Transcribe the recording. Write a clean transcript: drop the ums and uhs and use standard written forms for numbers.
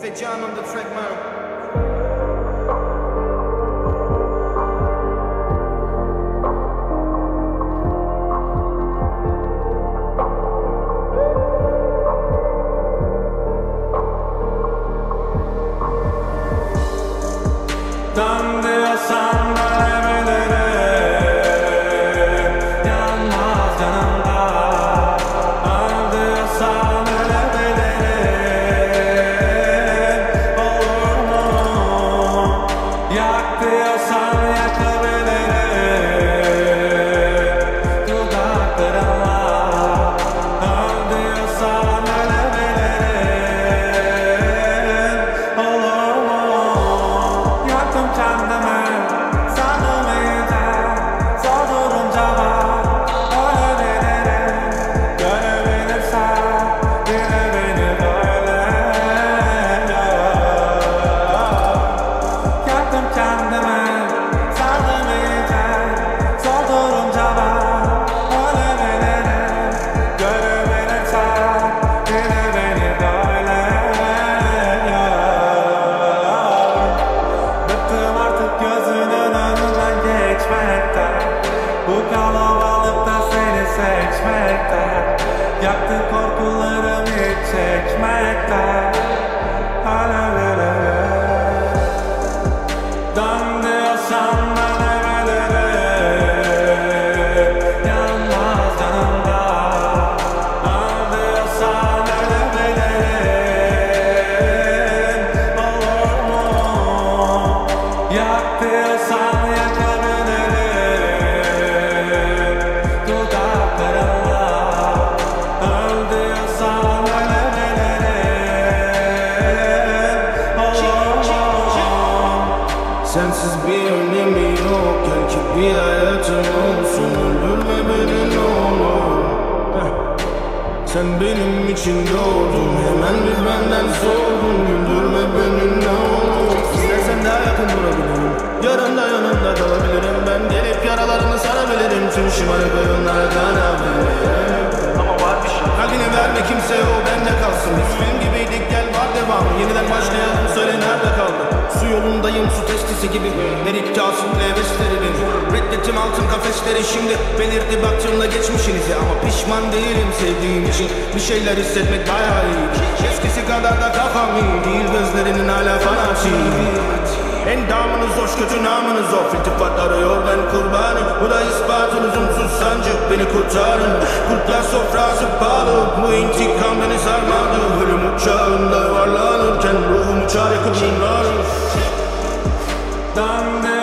John on the track, man. Dön diyorsan dönebilirim. Yanmaz yanımda. Öl diyorsan ölebilirim. Olur mu? Yak diyorsan yakabilirim. Dudaklarımla. Öl diyorsan ölebilirim. Olur mu? Yaktım kendimi, sandım iyice. Zor durunca var, ölebilirim. Görebilirsen yine beni böyle. Yaktım kendimi, sandım iyice. Zor durunca var, ölebilirim. Görebilirsen yine beni böyle. Bıktım artık gözünün önünden geçmekten. Bu kalabalıkta seni seçmekten. Yaktı korkularım hiç çekmekten. Ölebilirim. Dön diyorsan dönebilirim. Yanmaz yanımda. Öl diyorsan ölebilirim. Olur mu? Yak diyorsan yakabilirim. Dudaklarımla. Öl diyorsan ölebilirim. Olur mu? Sensiz bir önemi yok, gel ki bir hayatım olsun. Öldürme beni ne olur. Sen benim için doğdun, hemen bir benden sordun. Güldürme beni ne olur. İstersen daha yakın durabilirim, yarın da yanında kalabilirim. Ben gelip yaralarını sarabilirim, tüm şımarık oyunlara kanabilirim. Ama var bir şey, kalbini verme kimseye, o bende kalsın. Biz film gibiydik, gel var devamı. Yeniden başlayalım, söyle nerede kaldı? Su yolundayım, su testisi gibi. Her iddiasıyla hevesleri beni. Reddettim altın kafesleri, şimdi belirdi baktığımda geçmişinizi. Ama pişman değilim sevdiğim için. Bir şeyler hissetmek bayağı iyi. Eskisi kadar da kafam iyi değil, gözlerinin hala fanatik. Endamınız hoş, kötü namınız of. İltifat arıyor, ben kurbanım. Bu da ispatın lüzumsuz sancı, beni kurtarın. Kurtlar sofrası pahalı, bu intikam beni sarmadı. Ölüm uçağında yuvarlanırken ruhum uçar yakınlar. Dön